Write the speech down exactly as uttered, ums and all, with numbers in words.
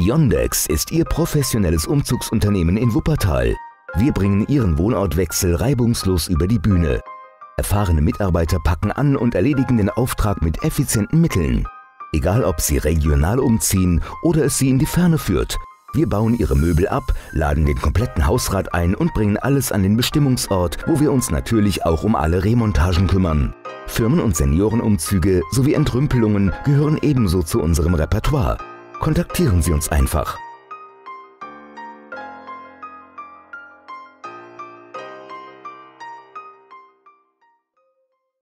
Yondex ist Ihr professionelles Umzugsunternehmen in Wuppertal. Wir bringen Ihren Wohnortwechsel reibungslos über die Bühne. Erfahrene Mitarbeiter packen an und erledigen den Auftrag mit effizienten Mitteln. Egal ob Sie regional umziehen oder es Sie in die Ferne führt. Wir bauen Ihre Möbel ab, laden den kompletten Hausrat ein und bringen alles an den Bestimmungsort, wo wir uns natürlich auch um alle Remontagen kümmern. Firmen- und Seniorenumzüge sowie Entrümpelungen gehören ebenso zu unserem Repertoire. Kontaktieren Sie uns einfach.